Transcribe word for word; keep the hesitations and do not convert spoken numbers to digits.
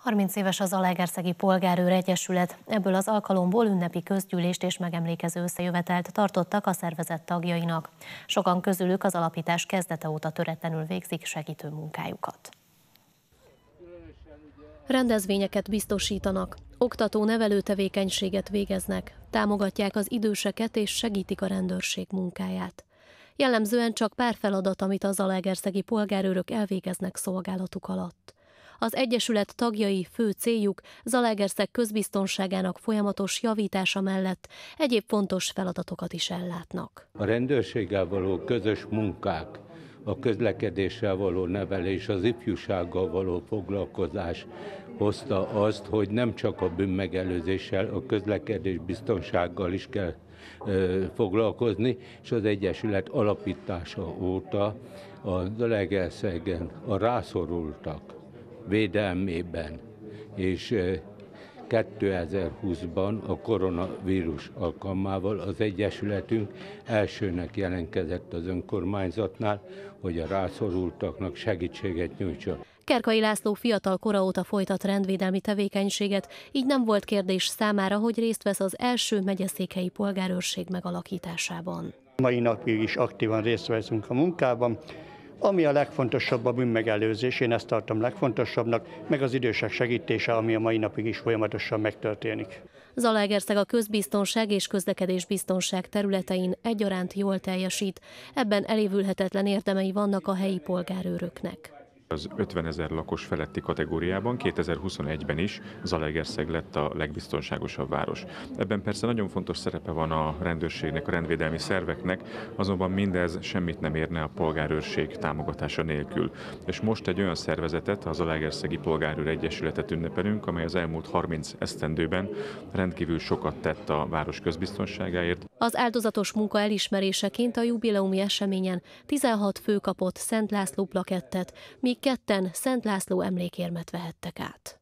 harminc éves az Zalaegerszegi Polgárőr Egyesület, ebből az alkalomból ünnepi közgyűlést és megemlékező összejövetelt tartottak a szervezet tagjainak. Sokan közülük az alapítás kezdete óta töretlenül végzik segítő munkájukat. Rendezvényeket biztosítanak, oktató-nevelő tevékenységet végeznek, támogatják az időseket és segítik a rendőrség munkáját. Jellemzően csak pár feladat, amit a zalaegerszegi polgárőrök elvégeznek szolgálatuk alatt. Az Egyesület tagjai fő céljuk Zalaegerszeg közbiztonságának folyamatos javítása mellett egyéb fontos feladatokat is ellátnak. A rendőrséggel való közös munkák, a közlekedéssel való nevelés, az ifjúsággal való foglalkozás hozta azt, hogy nem csak a bűnmegelőzéssel, a közlekedés biztonsággal is kell ö, foglalkozni, és az Egyesület alapítása óta a Zalaegerszegen a rászorultak védelmében, és kétezer-húszban a koronavírus alkalmával az Egyesületünk elsőnek jelentkezett az önkormányzatnál, hogy a rászorultaknak segítséget nyújtson. Kerkai László fiatal kora óta folytat rendvédelmi tevékenységet, így nem volt kérdés számára, hogy részt vesz az első megyeszékhelyi polgárőrség megalakításában. Mai napig is aktívan részt veszünk a munkában. Ami a legfontosabb a bűnmegelőzés, én ezt tartom legfontosabbnak, meg az idősek segítése, ami a mai napig is folyamatosan megtörténik. Zalaegerszeg a közbiztonság és közlekedésbiztonság területein egyaránt jól teljesít, ebben elévülhetetlen érdemei vannak a helyi polgárőröknek. Az ötvenezer lakos feletti kategóriában kétezer-huszonegyben is Zalaegerszeg lett a legbiztonságosabb város. Ebben persze nagyon fontos szerepe van a rendőrségnek, a rendvédelmi szerveknek, azonban mindez semmit nem érne a polgárőrség támogatása nélkül. És most egy olyan szervezetet, a Zalaegerszegi Polgárőr Egyesületet ünnepelünk, amely az elmúlt harminc esztendőben rendkívül sokat tett a város közbiztonságáért. Az áldozatos munka elismeréseként a jubileumi eseményen tizenhat fő kapott Szent László plakettet, míg ketten Szent László emlékérmet vehettek át.